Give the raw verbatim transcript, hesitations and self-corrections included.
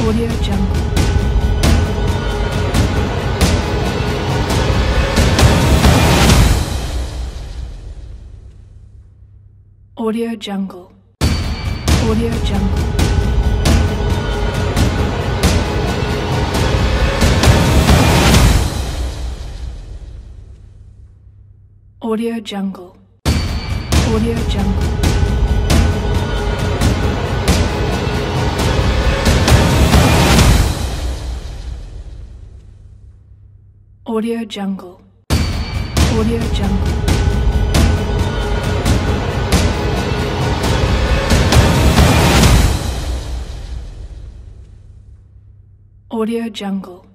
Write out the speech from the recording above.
Audio Jungle. Audio Jungle. Audio Jungle. Audio Jungle. Audio Jungle. Audio Jungle. Audio Jungle. Audio Jungle.